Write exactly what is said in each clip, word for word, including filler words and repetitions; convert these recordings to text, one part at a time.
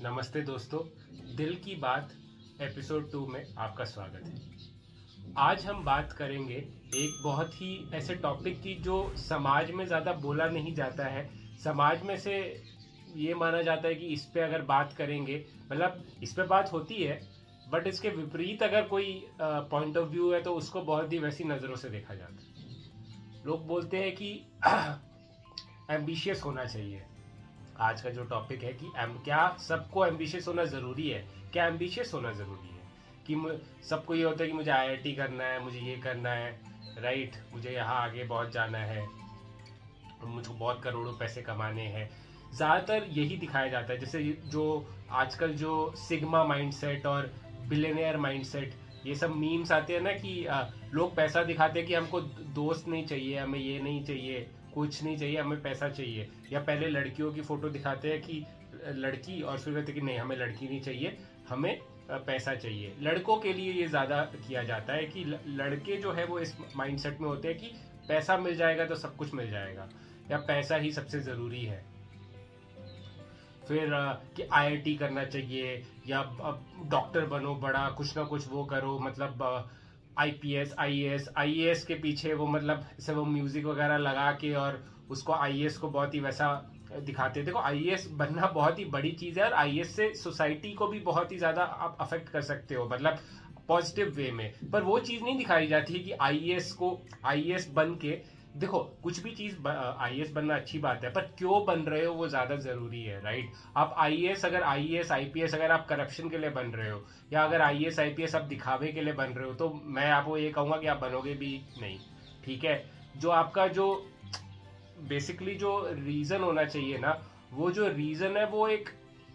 नमस्ते दोस्तों, दिल की बात एपिसोड टू में आपका स्वागत है। आज हम बात करेंगे एक बहुत ही ऐसे टॉपिक की जो समाज में ज़्यादा बोला नहीं जाता है। समाज में से ये माना जाता है कि इस पे अगर बात करेंगे, मतलब इस पे बात होती है बट इसके विपरीत अगर कोई पॉइंट ऑफ व्यू है तो उसको बहुत ही वैसी नज़रों से देखा जाता है। लोग बोलते हैं कि एम्बिशियस होना चाहिए। आज का जो टॉपिक है कि एम क्या सबको एम्बिशियस होना ज़रूरी है? क्या एम्बिशियस होना ज़रूरी है कि सबको ये होता है कि मुझे आईआईटी करना है, मुझे ये करना है, राइट, मुझे यहाँ आगे बहुत जाना है, मुझको बहुत करोड़ों पैसे कमाने हैं। ज़्यादातर यही दिखाया जाता है। जैसे जो आजकल जो सिग्मा माइंडसेट और बिलियनियर माइंडसेट, ये सब मीम्स आते हैं ना कि आ, लोग पैसा दिखाते हैं कि हमको दोस्त नहीं चाहिए, हमें ये नहीं चाहिए, कुछ नहीं चाहिए, हमें पैसा चाहिए। या पहले लड़कियों की फोटो दिखाते हैं कि लड़की, और फिर कहते हैं कि नहीं, हमें लड़की नहीं चाहिए, हमें पैसा चाहिए। लड़कों के लिए ये ज़्यादा किया जाता है कि लड़के जो है वो इस माइंडसेट में होते हैं कि पैसा मिल जाएगा तो सब कुछ मिल जाएगा, या पैसा ही सबसे ज़रूरी है। फिर कि आईआईटी करना चाहिए, या डॉक्टर बनो, बड़ा कुछ ना कुछ वो करो, मतलब आईपीएस आईएएस आईएएस के पीछे वो मतलब से वो म्यूजिक वगैरह लगा के और उसको आईएएस को बहुत ही वैसा दिखाते हैं। देखो, आईएएस बनना बहुत ही बड़ी चीज है और आईएएस से सोसाइटी को भी बहुत ही ज्यादा आप अफेक्ट कर सकते हो, मतलब पॉजिटिव वे में। पर वो चीज नहीं दिखाई जाती है कि आईएएस को आईएएस बन के, देखो कुछ भी चीज आईएएस बनना अच्छी बात है, पर क्यों बन रहे हो वो ज्यादा जरूरी है, राइट। आप आईएएस अगर आईएएस आईपीएस अगर आप करप्शन के लिए बन रहे हो, या अगर आईएएस आईपीएस आप दिखावे के लिए बन रहे हो, तो मैं आपको ये कहूंगा कि आप बनोगे भी नहीं, ठीक है। जो आपका जो बेसिकली जो रीजन होना चाहिए ना, वो जो रीजन है वो एक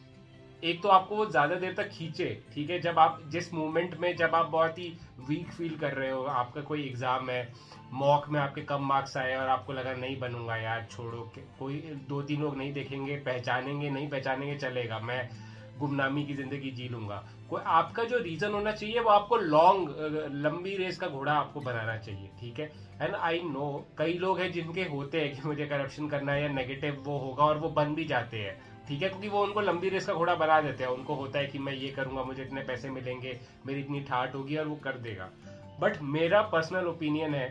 एक तो आपको वो ज्यादा देर तक खींचे, ठीक है। जब आप जिस मोमेंट में, जब आप बहुत ही वीक फील कर रहे हो, आपका कोई एग्जाम है, मॉक में आपके कम मार्क्स आए और आपको लगा नहीं बनूंगा यार, छोड़ो, कोई दो तीन लोग नहीं देखेंगे, पहचानेंगे नहीं पहचानेंगे, चलेगा, मैं गुमनामी की जिंदगी जी लूंगा। कोई आपका जो रीजन होना चाहिए वो आपको लॉन्ग लंबी रेस का घोड़ा आपको बनाना चाहिए, ठीक है। एंड आई नो कई लोग हैं जिनके होते हैं कि मुझे करप्शन करना है या नेगेटिव वो होगा, और वो बन भी जाते हैं, ठीक है, क्योंकि वो उनको लंबी रेस का घोड़ा बना देते हैं। उनको होता है कि मैं ये करूंगा, मुझे इतने पैसे मिलेंगे, मेरी इतनी ठाट होगी, और वो कर देगा। बट मेरा पर्सनल ओपिनियन है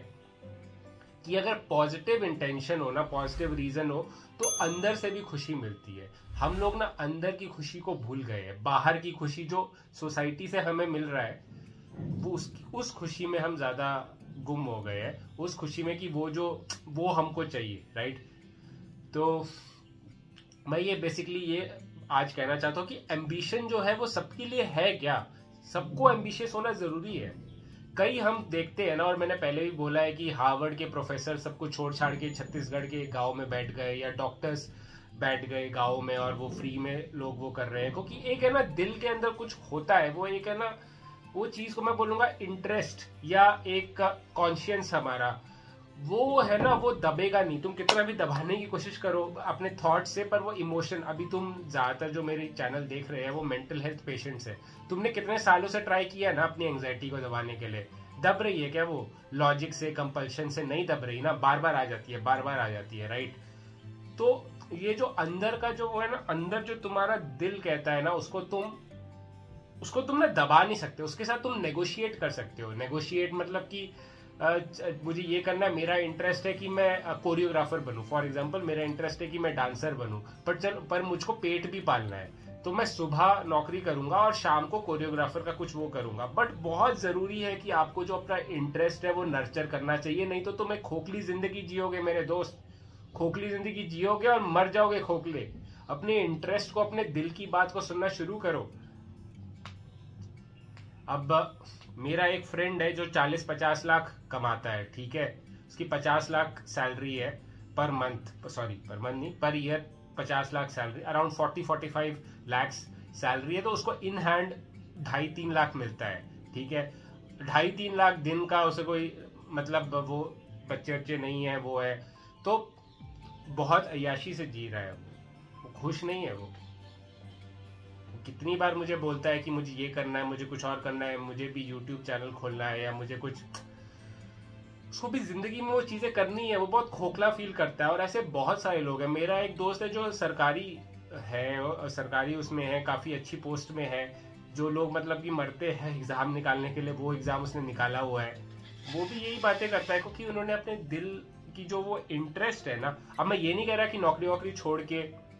कि अगर पॉजिटिव इंटेंशन हो ना, पॉजिटिव रीजन हो, तो अंदर से भी खुशी मिलती है। हम लोग ना अंदर की खुशी को भूल गए हैं। बाहर की खुशी जो सोसाइटी से हमें मिल रहा है, वो उस उस खुशी में हम ज्यादा गुम हो गए हैं, उस खुशी में कि वो जो वो हमको चाहिए, राइट। तो मैं ये बेसिकली ये आज कहना चाहता हूँ कि एम्बिशन जो है वो सबके लिए है क्या? सबको एम्बिशियस होना जरूरी है। कई हम देखते हैं ना, और मैंने पहले भी बोला है कि हार्वर्ड के प्रोफेसर सबको छोड़ छाड़ के छत्तीसगढ़ के गांव में बैठ गए, या डॉक्टर्स बैठ गए गांव में, और वो फ्री में लोग वो कर रहे हैं, क्योंकि एक है ना दिल के अंदर कुछ होता है, वो एक है ना वो चीज को मैं बोलूंगा इंटरेस्ट, या एक कॉन्शियस हमारा वो है ना, वो दबेगा नहीं। तुम कितना भी दबाने की कोशिश करो अपने थॉट से, पर वो इमोशन, अभी तुम ज्यादातर जो मेरे चैनल देख रहे हैं वो मेंटल हेल्थ पेशेंट्स है। तुमने कितने सालों से ट्राई किया ना अपनी एंग्जाइटी को दबाने के लिए? दब रही है क्या वो? लॉजिक से, कंपल्शन से नहीं दब रही ना, बार बार आ जाती है, बार बार आ जाती है, राइट। तो ये जो अंदर का जो वो है ना, अंदर जो तुम्हारा दिल कहता है ना, उसको तुम उसको तुम ना दबा नहीं सकते, उसके साथ तुम नेगोशिएट कर सकते हो। नेगोशिएट मतलब कि Uh, मुझे ये करना है, मेरा इंटरेस्ट है कि मैं कोरियोग्राफर बनूं, फॉर एग्जांपल मेरा इंटरेस्ट है कि मैं डांसर बनूं, पर चल पर मुझको पेट भी पालना है, तो मैं सुबह नौकरी करूंगा और शाम को कोरियोग्राफर का कुछ वो करूंगा। बट बहुत जरूरी है कि आपको जो अपना इंटरेस्ट है वो नर्चर करना चाहिए, नहीं तो तुम एक खोखली जिंदगी जियोगे मेरे दोस्त, खोखली जिंदगी जियोगे और मर जाओगे खोखले। अपने इंटरेस्ट को, अपने दिल की बात को सुनना शुरू करो। अब मेरा एक फ्रेंड है जो चालीस पचास लाख कमाता है, ठीक है, उसकी पचास लाख सैलरी है per month, sorry per month नहीं, पर ईयर पचास lakh salary, around forty forty five lakhs salary है। तो उसको इन हैंड ढाई तीन लाख मिलता है, ठीक है। ढाई तीन लाख दिन का उसे कोई मतलब वो बच्चे बच्चे नहीं है, वो है तो बहुत अय्याशी से जी रहा है, वो खुश नहीं है। वो कितनी बार मुझे बोलता है कि मुझे ये करना है, मुझे कुछ और करना है, मुझे भी यूट्यूब चैनल खोलना है, या मुझे कुछ, उसको भी जिंदगी में वो चीजें करनी है। वो बहुत खोखला फील करता है, और ऐसे बहुत सारे लोग हैं। मेरा एक दोस्त है जो सरकारी है, सरकारी उसमें है, काफ़ी अच्छी पोस्ट में है, जो लोग मतलब कि मरते हैं एग्ज़ाम निकालने के लिए, वो एग्ज़ाम उसने निकाला हुआ है, वो भी यही बातें करता है क्योंकि उन्होंने अपने दिल की जो वो इंटरेस्ट है ना, अब मैं ये नहीं कह रहा कि नौकरी वोकरी छोड़ के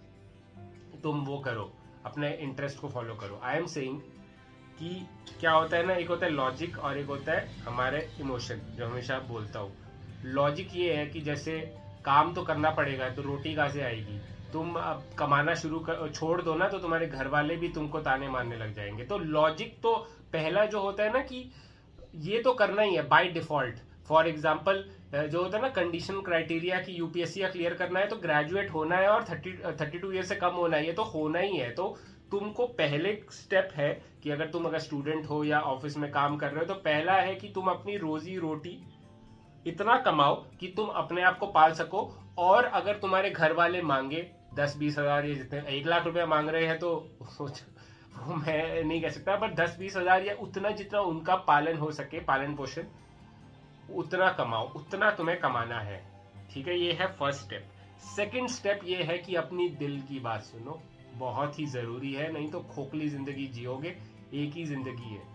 तुम वो करो, अपने इंटरेस्ट को फॉलो करो। आई एम सेइंग कि क्या होता है ना, एक होता है लॉजिक और एक होता है हमारे इमोशन, जो हमेशा बोलता हूँ। लॉजिक ये है कि जैसे काम तो करना पड़ेगा, तो रोटी कहाँ से आएगी, तुम अब कमाना शुरू कर छोड़ दो ना, तो तुम्हारे घर वाले भी तुमको ताने मारने लग जाएंगे। तो लॉजिक तो पहला जो होता है ना कि ये तो करना ही है बाय डिफॉल्ट। फॉर एग्जाम्पल जो होता है ना कंडीशन क्राइटेरिया की यूपीएससी का क्लियर करना है तो ग्रेजुएट होना है और थर्टी थर्टी टू ईयर से कम होना है, ये तो होना ही है। तो तुमको पहले स्टेप है कि अगर तुम अगर स्टूडेंट हो या ऑफिस में काम कर रहे हो, तो पहला है कि तुम अपनी रोजी रोटी इतना कमाओ कि तुम अपने आप को पाल सको। और अगर तुम्हारे घर वाले मांगे दस बीस हजार या जितने एक लाख रुपया मांग रहे हैं, तो वो मैं नहीं कह सकता, पर दस बीस हजार या उतना जितना उनका पालन हो सके, पालन पोषण, उतना कमाओ, उतना तुम्हें कमाना है। ठीक है, ये है फर्स्ट स्टेप। सेकंड स्टेप ये है कि अपनी दिल की बात सुनो, बहुत ही जरूरी है, नहीं तो खोखली जिंदगी जियोगे, एक ही जिंदगी है।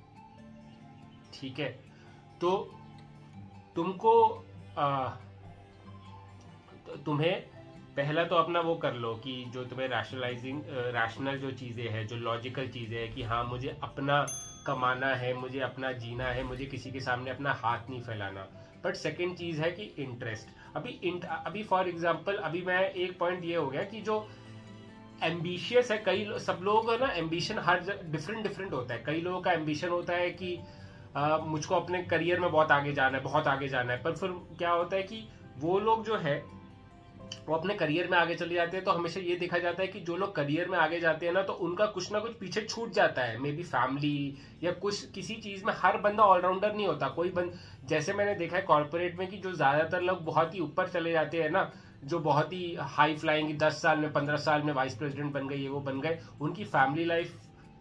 ठीक है, तो तुमको आ, तुम्हें पहला तो अपना वो कर लो कि जो तुम्हें रैशनलाइजिंग रैशनल जो चीजें हैं, जो लॉजिकल चीजें हैं कि हाँ मुझे अपना कमाना है, मुझे अपना जीना है, मुझे किसी के सामने अपना हाथ नहीं फैलाना। बट सेकंड चीज है कि इंटरेस्ट। अभी इंट, अभी फॉर एग्जांपल अभी मैं एक पॉइंट ये हो गया कि जो एम्बिशियस है, कई सब लोग है ना, एम्बिशन हर डिफरेंट डिफरेंट होता है। कई लोगों का एम्बिशन होता है कि आ, मुझको अपने करियर में बहुत आगे जाना है, बहुत आगे जाना है। पर फिर क्या होता है कि वो लोग जो है वो अपने करियर में आगे चले जाते हैं, तो हमेशा ये देखा जाता है कि जो लोग करियर में आगे जाते हैं ना, तो उनका कुछ ना कुछ पीछे छूट जाता है, मे बी फैमिली या कुछ किसी चीज में। हर बंदा ऑलराउंडर नहीं होता, कोई बंद जैसे मैंने देखा है कॉर्पोरेट में कि जो ज्यादातर लोग बहुत ही ऊपर चले जाते हैं ना, जो बहुत ही हाई फ्लाइंग, दस साल में पंद्रह साल में वाइस प्रेसिडेंट बन गए, ये वो बन गए, उनकी फैमिली लाइफ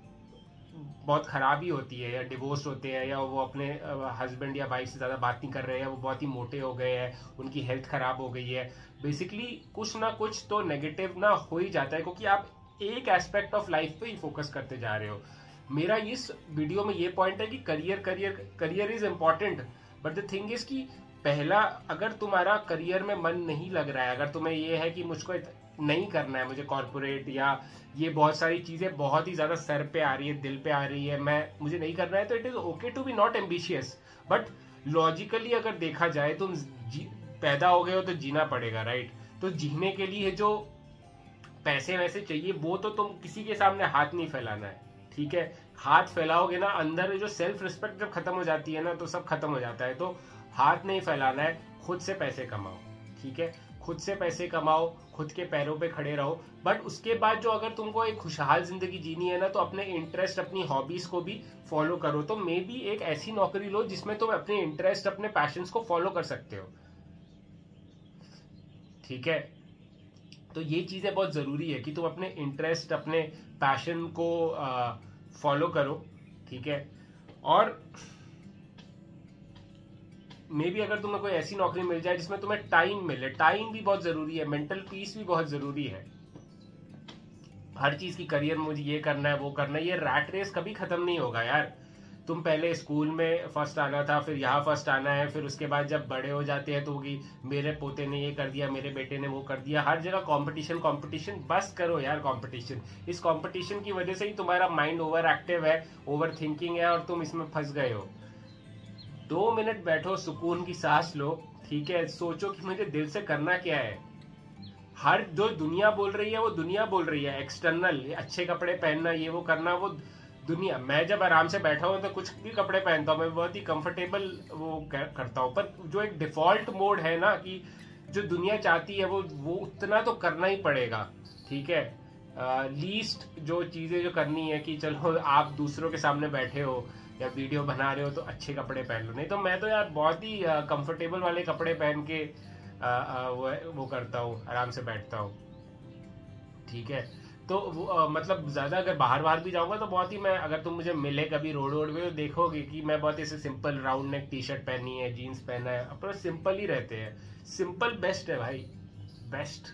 बहुत खराब ही होती है, या डिवोर्स होते हैं, या वो अपने हस्बैंड या वाइफ से ज्यादा बात नहीं कर रहे हैं, वो बहुत ही मोटे हो गए हैं, उनकी हेल्थ खराब हो गई है। बेसिकली कुछ ना कुछ तो नेगेटिव ना हो ही जाता है, क्योंकि आप एक एस्पेक्ट ऑफ लाइफ पे ही फोकस करते जा रहे हो। मेरा इस वीडियो में ये पॉइंट है कि career career career is important, but the thing is कि पहला, अगर तुम्हारा करियर में मन नहीं लग रहा है, अगर तुम्हें ये है कि मुझको नहीं करना है, मुझे कॉर्पोरेट या ये बहुत सारी चीजें बहुत ही ज्यादा सर पे आ रही है, दिल पे आ रही है, मैं मुझे नहीं करना है, तो it is okay to be not ambitious. But logically अगर देखा जाए, तुम पैदा हो गए हो तो जीना पड़ेगा, राइट? तो जीने के लिए जो पैसे वैसे चाहिए, वो तो तुम किसी के सामने हाथ नहीं फैलाना है। ठीक है, हाथ फैलाओगे ना, अंदर जो सेल्फ रिस्पेक्ट जब खत्म हो जाती है ना, तो सब खत्म हो जाता है। तो हाथ नहीं फैलाना है, खुद से पैसे कमाओ। ठीक है, खुद से पैसे कमाओ, खुद के पैरों पे खड़े रहो। बट उसके बाद जो अगर तुमको एक खुशहाल जिंदगी जीनी है ना, तो अपने इंटरेस्ट, अपनी हॉबीज को भी फॉलो करो। तो मे बी एक ऐसी नौकरी लो जिसमें तुम अपने इंटरेस्ट, अपने पैशंस को फॉलो कर सकते हो। ठीक है, तो ये चीजें बहुत जरूरी है कि तुम अपने इंटरेस्ट, अपने पैशन को फॉलो करो। ठीक है, और मे बी अगर तुम्हें कोई ऐसी नौकरी मिल जाए जिसमें तुम्हें टाइम मिले, टाइम भी बहुत जरूरी है, मेंटल पीस भी बहुत जरूरी है। हर चीज की करियर में मुझे ये करना है, वो करना है, ये रैट रेस कभी खत्म नहीं होगा यार। तुम पहले स्कूल में फर्स्ट आना था, फिर यहाँ फर्स्ट आना है, फिर उसके बाद जब बड़े हो जाते हैं तो कि मेरे पोते ने ये कर दिया, मेरे बेटे ने वो कर दिया। हर जगह कंपटीशन कंपटीशन, बस करो यार कंपटीशन। इस कंपटीशन की वजह से ही तुम्हारा माइंड ओवर एक्टिव है, ओवर थिंकिंग है, और तुम इसमें फंस गए हो। दो मिनट बैठो, सुकून की सांस लो। ठीक है, सोचो कि मुझे दिल से करना क्या है। हर जो दुनिया बोल रही है वो दुनिया बोल रही है, एक्सटर्नल, अच्छे कपड़े पहनना, ये वो करना, वो दुनिया। मैं जब आराम से बैठा हूँ तो कुछ भी कपड़े पहनता हूँ, मैं बहुत ही कंफर्टेबल वो करता हूँ। पर जो एक डिफॉल्ट मोड है ना, कि जो दुनिया चाहती है वो वो उतना तो करना ही पड़ेगा। ठीक है, लीस्ट uh, जो चीजें जो करनी है कि चलो आप दूसरों के सामने बैठे हो या वीडियो बना रहे हो तो अच्छे कपड़े पहन लो। नहीं तो मैं तो यार बहुत ही कंफर्टेबल वाले कपड़े पहन के आ, आ, वो, वो करता हूँ, आराम से बैठता हूँ। ठीक है, तो वो, आ, मतलब ज्यादा अगर बाहर बाहर भी जाऊंगा तो बहुत ही, मैं अगर तुम मुझे मिले कभी रोड रोड में, तो देखोगे कि मैं बहुत ऐसे simple round neck T shirt पहनी है, जीन्स पहना है, अपना सिंपल ही रहते हैं। सिंपल बेस्ट है भाई, बेस्ट।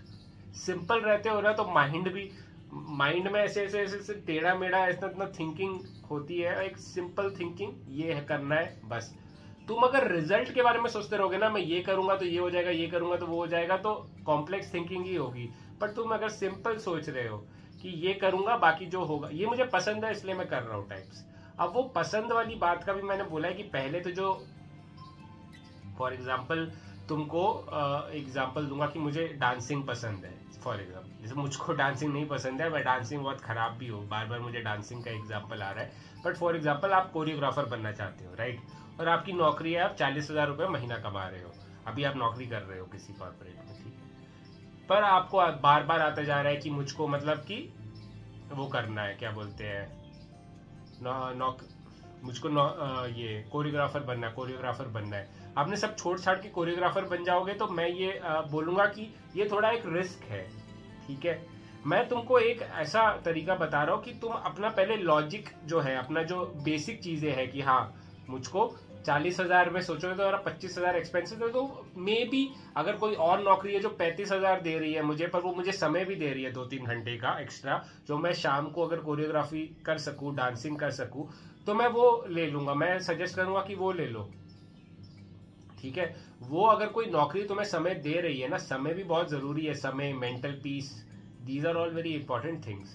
सिंपल रहते हो ना तो माइंड भी, माइंड में ऐसे ऐसे ऐसे, ऐसे टेढ़ा मेढ़ा इतना इतना थिंकिंग होती है। एक सिंपल थिंकिंग, ये है करना है बस। तुम अगर रिजल्ट के बारे में सोचते रहोगे ना, मैं ये करूंगा तो ये हो जाएगा, ये करूंगा तो वो हो जाएगा, तो कॉम्प्लेक्स थिंकिंग ही होगी। पर तुम अगर सिंपल सोच रहे हो कि ये करूंगा बाकी जो होगा, ये मुझे पसंद है इसलिए मैं कर रहा हूँ टाइप्स। अब वो पसंद वाली बात का भी मैंने बोला है कि पहले तो जो, फॉर एग्जाम्पल तुमको एग्जाम्पल uh, दूंगा कि मुझे डांसिंग पसंद है, फॉर एग्जाम्पल जैसे मुझको डांसिंग नहीं पसंद है, मैं डांसिंग बहुत खराब भी हूँ, बार बार मुझे डांसिंग का एग्जाम्पल आ रहा है, बट फॉर एग्जाम्पल आप कोरियोग्राफर बनना चाहते हो, राइट, और आपकी नौकरी है, आप चालीस हजार रुपये महीना कमा रहे हो, अभी आप नौकरी कर रहे हो किसी कॉर्पोरेट में, ठीक है, पर आपको बार बार आता जा रहा है कि मुझको मतलब कि वो करना है, क्या बोलते हैं, नौ, नौ, मुझको नौ, ये कोरियोग्राफर बनना है, कोरियोग्राफर बनना है। आपने सब छोड़ छाड़ के कोरियोग्राफर बन जाओगे तो मैं ये आ, बोलूंगा कि ये थोड़ा एक रिस्क है, ठीक है। मैं तुमको एक ऐसा तरीका बता रहा हूँ कि तुम अपना पहले लॉजिक जो है, अपना जो बेसिक चीजें है कि हाँ मुझको चालीस हजार में सोचोगे तो पच्चीस हजार एक्सपेंसिव है, तो मे बी अगर कोई और नौकरी है जो पैंतीस हजार दे रही है मुझे, पर वो मुझे समय भी दे रही है दो तीन घंटे का एक्स्ट्रा, जो मैं शाम को अगर कोरियोग्राफी कर सकूं, डांसिंग कर सकूं, तो मैं वो ले लूंगा। मैं सजेस्ट करूंगा कि वो ले लो, ठीक है। वो अगर कोई नौकरी तुम्हें समय दे रही है ना, समय भी बहुत जरूरी है, समय, mental peace, these are all very important things,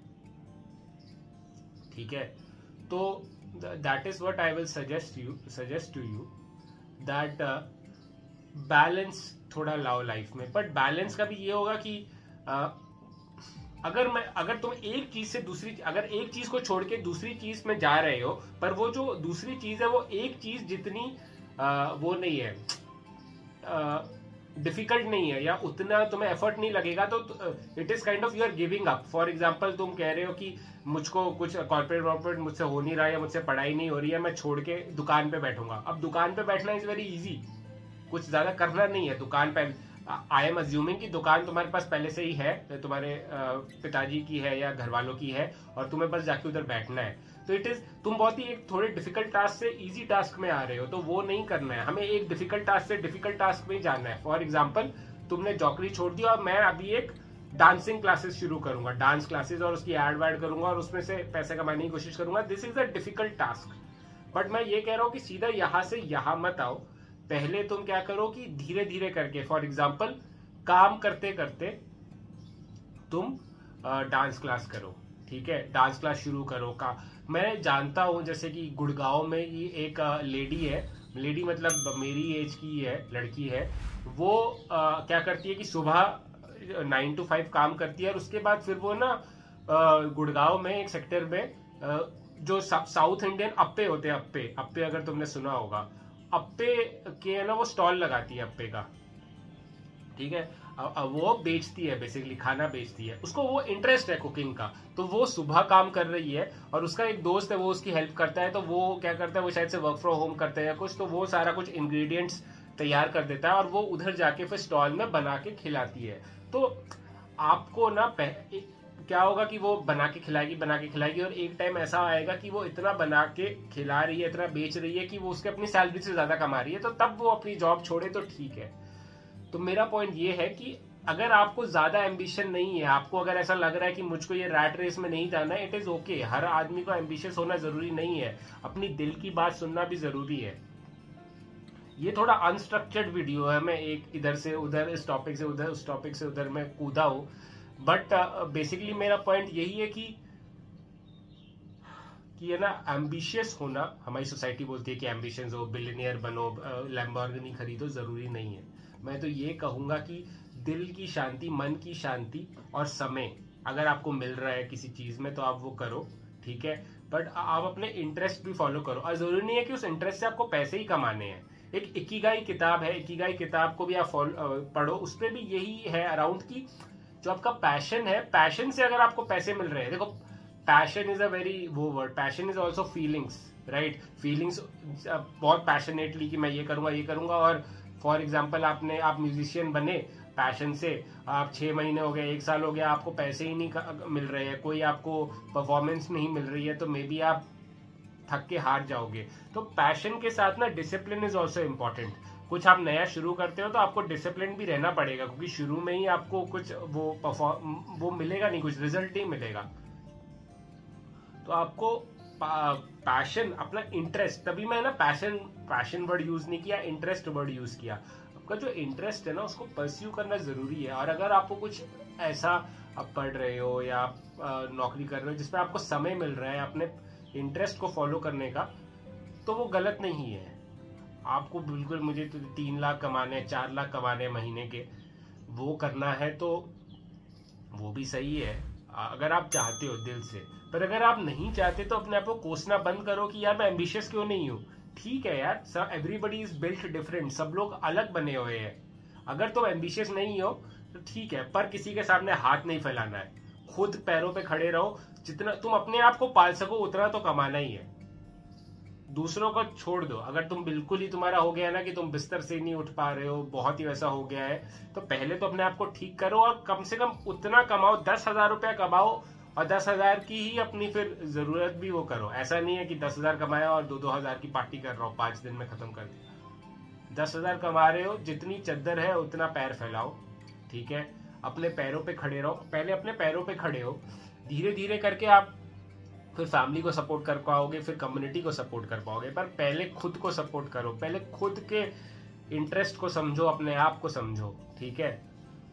ठीक है। तो that is what I will suggest you suggest to you that balance थोड़ा लाओ लाइफ में। बट बैलेंस का भी ये होगा कि uh, अगर मैं अगर तुम एक चीज से दूसरी, अगर एक चीज को छोड़ के दूसरी चीज में जा रहे हो, पर वो जो दूसरी चीज है वो एक चीज जितनी Uh, वो नहीं है, डिफिकल्ट uh, नहीं है, या उतना तुम्हें एफर्ट नहीं लगेगा, तो it is kind of you are giving up. For example तुम कह रहे हो कि मुझको कुछ कॉर्पोरेट वॉर्पोरेट मुझसे हो नहीं रहा है, मुझसे पढ़ाई नहीं हो रही है, मैं छोड़ के दुकान पे बैठूंगा। अब दुकान पे बैठना इज वेरी इजी, कुछ ज्यादा करना नहीं है। दुकान पे आई एम अज्यूमिंग कि दुकान तुम्हारे पास पहले से ही है, तुम्हारे पिताजी की है या घर वालों की है, और तुम्हें बस जाके उधर बैठना है। तो इट इज, तुम बहुत ही एक थोड़े डिफिकल्ट टास्क से इजी टास्क में आ रहे हो, तो वो नहीं करना है हमें। एक डिफिकल्ट टास्क से डिफिकल्ट टास्क में ही जाना है। फॉर एग्जाम्पल तुमने नौकरी छोड़ दी और मैं अभी एक डांसिंग क्लासेस शुरू करूंगा, डांस क्लासेस, और उसकी एड वैड करूंगा और उसमें से पैसे कमाने की कोशिश करूंगा। This is a difficult task. But मैं ये कह रहा हूं कि सीधा यहां से यहां मत आओ, पहले तुम क्या करो कि धीरे धीरे करके, फॉर एग्जाम्पल काम करते करते तुम डांस क्लास करो, ठीक है, डांस क्लास शुरू करो। का मैं जानता हूं जैसे कि गुड़गांव में ही एक लेडी है, लेडी मतलब मेरी एज की है, लड़की है, वो आ, क्या करती है कि सुबह नाइन टू फाइव काम करती है, और उसके बाद फिर वो ना गुड़गांव में एक सेक्टर में आ, जो साउथ इंडियन अप्पे होते हैं, अप्पे अप्पे अगर तुमने सुना होगा, अप्पे के ना वो स्टॉल लगाती है अप्पे का, ठीक है। वो बेचती है, बेसिकली खाना बेचती है, उसको वो इंटरेस्ट है कुकिंग का, तो वो सुबह काम कर रही है, और उसका एक दोस्त है वो उसकी हेल्प करता है, तो वो क्या करता है, वो शायद से वर्क फ्रॉम होम करते हैं कुछ, तो वो सारा कुछ इंग्रेडिएंट्स तैयार कर देता है और वो उधर जाके फिर स्टॉल में बना के खिलाती है। तो आपको ना क्या होगा कि वो बना के खिलाएगी बना के खिलाएगी और एक टाइम ऐसा आएगा कि वो इतना बना के खिला रही है, इतना बेच रही है कि वो उसके अपनी सैलरी से ज्यादा कमा रही है, तो तब वो अपनी जॉब छोड़े तो ठीक है। तो मेरा पॉइंट ये है कि अगर आपको ज्यादा एम्बिशन नहीं है, आपको अगर ऐसा लग रहा है कि मुझको ये रैट रेस में नहीं जाना है, इट इज ओके। हर आदमी को एम्बिशियस होना जरूरी नहीं है, अपनी दिल की बात सुनना भी जरूरी है। ये थोड़ा अनस्ट्रक्चर्ड वीडियो है, मैं एक इधर से उधर, इस टॉपिक से उधर, उस टॉपिक से उधर मैं कूदा हूं, बट बेसिकली मेरा पॉइंट यही है कि कि है ना, एम्बिशियस होना, हमारी सोसाइटी बोलती है कि एम्बिशंस हो, बिलियनियर बनो, लैम्बोर्गिनी खरीदो, जरूरी नहीं है। मैं तो ये कहूंगा कि दिल की शांति, मन की शांति और समय अगर आपको मिल रहा है किसी चीज में तो आप वो करो, ठीक है। बट आप अपने इंटरेस्ट भी फॉलो करो, और जरूरी नहीं है कि उस इंटरेस्ट से आपको पैसे ही कमाने हैं। एक इकिगाई किताब है, इकिगाई किताब को भी आप पढ़ो, उस पर भी यही है अराउंड की जो आपका पैशन है, पैशन से अगर आपको पैसे मिल रहे हैं, देखो पैशन इज अ वेरी वो word, passion is also feelings, right. Feelings बहुत पैशनेटली कि मैं ये करूंगा ये करूंगा, और फॉर एग्जाम्पल आपने आप म्यूजिशियन बने पैशन से, आप छह महीने हो गए, एक साल हो गया, आपको पैसे ही नहीं मिल रहे हैं, कोई आपको परफॉर्मेंस नहीं मिल रही है, तो मे बी आप थक के हार जाओगे। तो पैशन के साथ ना डिसिप्लिन इज ऑल्सो इम्पोर्टेंट। कुछ आप नया शुरू करते हो तो आपको डिसिप्लिन भी रहना पड़ेगा, क्योंकि शुरू में ही आपको कुछ वो परफॉर्म वो मिलेगा नहीं, कुछ रिजल्ट नहीं मिलेगा। तो आपको पैशन, अपना इंटरेस्ट, तभी मैं ना पैशन पैशन वर्ड यूज नहीं किया, इंटरेस्ट वर्ड यूज किया। आपका जो इंटरेस्ट है ना उसको परस्यू करना जरूरी है। और अगर आपको कुछ ऐसा आप पढ़ रहे हो या आप नौकरी कर रहे हो जिसमें आपको समय मिल रहा है अपने इंटरेस्ट को फॉलो करने का, तो वो गलत नहीं है। आपको बिल्कुल मुझे तो तीन लाख कमाने, चार लाख कमाने महीने के, वो करना है तो वो भी सही है अगर आप चाहते हो दिल से। पर अगर आप नहीं चाहते तो अपने आप को कोसना बंद करो कि यार मैं एम्बिशियस क्यों नहीं हूँ। ठीक है यार, सब एवरीबडी इज बिल्ट डिफरेंट, सब लोग अलग बने हुए हैं। अगर तुम एम्बिशियस नहीं हो तो ठीक है, पर किसी के सामने हाथ नहीं फैलाना है। खुद पैरों पे खड़े रहो, जितना तुम अपने आप को पाल सको उतना तो कमाना ही है। दूसरों को छोड़ दो। अगर तुम बिल्कुल ही तुम्हारा हो गया ना कि तुम बिस्तर से नहीं उठ पा रहे हो, बहुत ही वैसा हो गया है, तो पहले तो अपने आप को ठीक करो और कम से कम उतना कमाओ, दस हजार रुपया कमाओ और दस हजार की ही अपनी फिर जरूरत भी वो करो। ऐसा नहीं है कि दस हजार कमाया और दो दो हजार की पार्टी कर रहा हूँ, पांच दिन में खत्म कर दिया। दस हजार कमा रहे हो, जितनी चद्दर है उतना पैर फैलाओ, ठीक है। अपने पैरों पे खड़े रहो, पहले अपने पैरों पे खड़े हो, धीरे धीरे करके आप फिर फैमिली को सपोर्ट कर पाओगे, फिर कम्युनिटी को सपोर्ट कर पाओगे। पर पहले खुद को सपोर्ट करो, पहले खुद के इंटरेस्ट को समझो, अपने आप को समझो, ठीक है।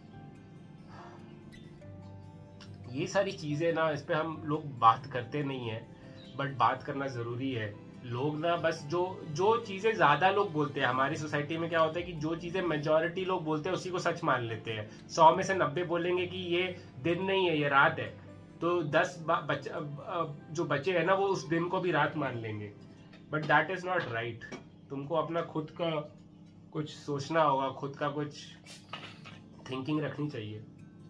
ये सारी चीजें ना, इस पे हम लोग बात करते नहीं है, बट बात करना जरूरी है। लोग ना बस जो जो चीजें ज्यादा लोग बोलते हैं, हमारी सोसाइटी में क्या होता है कि जो चीजें मेजोरिटी लोग बोलते हैं उसी को सच मान लेते हैं। सौ में से नब्बे बोलेंगे कि ये दिन नहीं है ये रात है, तो दस बच, जो बचे है ना वो उस दिन को भी रात मान लेंगे। But that is not right. तुमको अपना खुद का कुछ सोचना होगा, खुद का कुछ थिंकिंग रखनी चाहिए।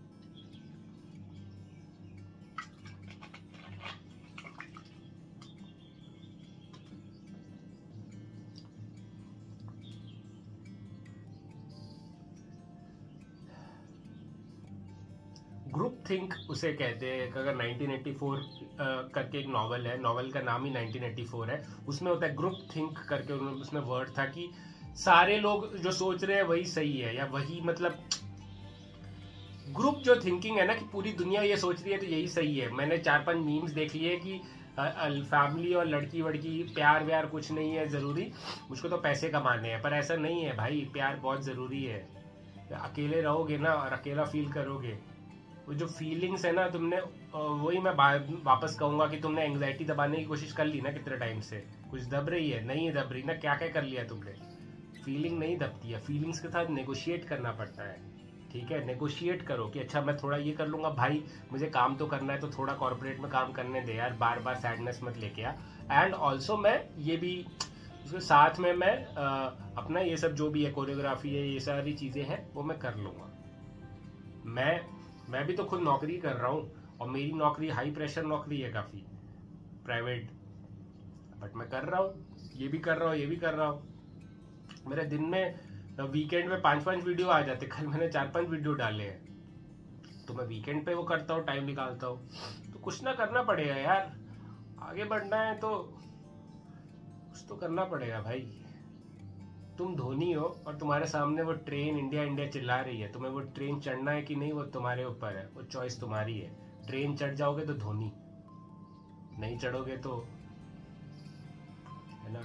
ग्रुप थिंक उसे कहते हैं। अगर नाइनटीन एटी फोर करके एक नॉवल है, नॉवल का नाम ही नाइनटीन एटी फोर है, उसमें होता है ग्रुप थिंक करके, उसमें वर्ड था कि सारे लोग जो सोच रहे हैं वही सही है, या वही मतलब ग्रुप जो थिंकिंग है ना कि पूरी दुनिया ये सोच रही है तो यही सही है। मैंने चार पांच मीम्स देख लिए कि फैमिली और लड़की वड़की प्यार व्यार कुछ नहीं है जरूरी, मुझको तो पैसे कमाने हैं। पर ऐसा नहीं है भाई, प्यार बहुत जरूरी है। अकेले रहोगे ना और अकेला फील करोगे, वो जो फीलिंग्स है ना, तुमने वही मैं वापस कहूंगा कि तुमने एंग्जाइटी दबाने की कोशिश कर ली ना कितने टाइम से, कुछ दब रही है, नहीं है दब रही ना, क्या क्या कर लिया तुमने। फीलिंग नहीं दबती है, फीलिंग्स के साथ नेगोशिएट करना पड़ता है, ठीक है। नेगोशिएट करो कि अच्छा मैं थोड़ा ये कर लूंगा भाई, मुझे काम तो करना है तो थोड़ा कॉर्पोरेट में काम करने दे यार, बार बार सैडनेस मत लेके आ। एंड ऑल्सो मैं ये भी उसके साथ में मैं आ, अपना ये सब जो भी है कोरियोग्राफी है, ये सारी चीजें हैं वो मैं कर लूंगा। मैं मैं भी तो खुद नौकरी कर रहा हूँ और मेरी नौकरी हाई प्रेशर नौकरी है काफी, प्राइवेट, बट मैं कर रहा हूँ, ये भी कर रहा हूँ, ये भी कर रहा हूँ। मेरे दिन में वीकेंड में पांच पांच वीडियो आ जाते, कल मैंने चार पांच वीडियो डाले हैं, तो मैं वीकेंड पे वो करता हूँ, टाइम निकालता हूँ। तो कुछ ना करना पड़ेगा यार, आगे बढ़ना है तो कुछ तो करना पड़ेगा भाई। तुम धोनी हो और तुम्हारे सामने वो ट्रेन इंडिया इंडिया चिल्ला रही है, तुम्हें वो ट्रेन चढ़ना है कि नहीं वो तुम्हारे ऊपर है, वो चॉइस तुम्हारी है। ट्रेन चढ़ जाओगे तो धोनी, नहीं चढ़ोगे तो, है ना।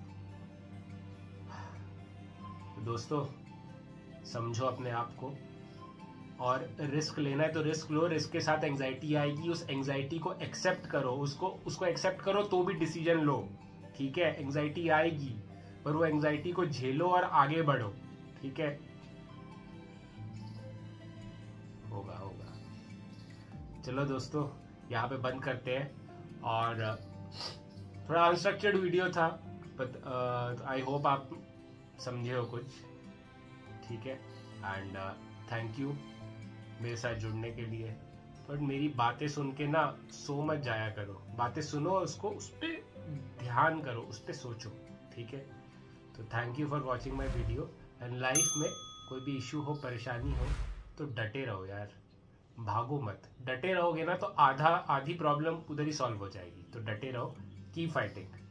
तो दोस्तों समझो अपने आप को, और रिस्क लेना है तो रिस्क लो। रिस्क के साथ एंजाइटी आएगी, उस एंजाइटी को एक्सेप्ट करो, उसको उसको एक्सेप्ट करो तो भी डिसीजन लो, ठीक है। एंजाइटी आएगी पर वो एंजाइटी को झेलो और आगे बढ़ो, ठीक है। होगा होगा। चलो दोस्तों यहाँ पे बंद करते हैं। और थोड़ा अनस्ट्रक्चर्ड वीडियो था, बट आई होप आप समझे हो कुछ, ठीक है। एंड थैंक यू मेरे साथ जुड़ने के लिए। बट मेरी बातें सुन के ना सो मत जाया करो, बातें सुनो, उसको उस पर ध्यान करो, उस पर सोचो, ठीक है। तो thank you for watching my video. And life में कोई भी इशू हो, परेशानी हो तो डटे रहो यार, भागो मत। डटे रहोगे ना तो आधा आधी प्रॉब्लम उधर ही सॉल्व हो जाएगी। तो डटे रहो, कीप फाइटिंग।